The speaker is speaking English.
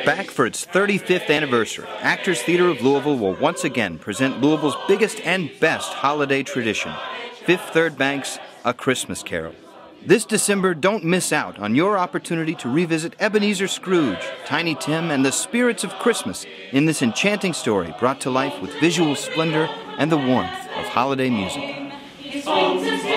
Back for its 35th anniversary, Actors Theater of Louisville will once again present Louisville's biggest and best holiday tradition, Fifth Third Bank's A Christmas Carol. This December, don't miss out on your opportunity to revisit Ebenezer Scrooge, Tiny Tim, and the spirits of Christmas in this enchanting story brought to life with visual splendor and the warmth of holiday music.